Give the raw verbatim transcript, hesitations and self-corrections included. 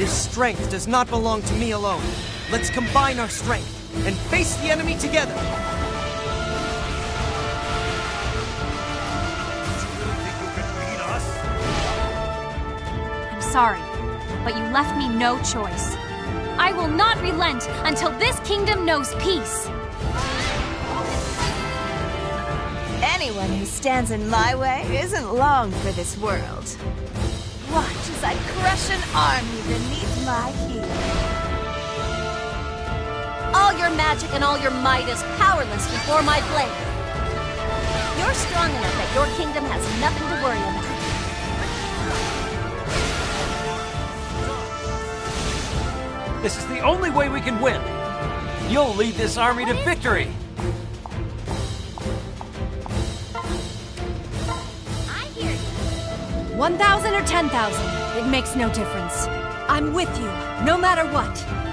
This strength does not belong to me alone. Let's combine our strength and face the enemy together. I'm sorry, but you left me no choice. I will not relent until this kingdom knows peace. Anyone who stands in my way isn't long for this world. Watch as I crush an army beneath my heel. All your magic and all your might is powerless before my blade. You're strong enough that your kingdom has nothing to worry about. This is the only way we can win. You'll lead this army to victory. I hear you. One thousand or ten thousand, it makes no difference. I'm with you, no matter what.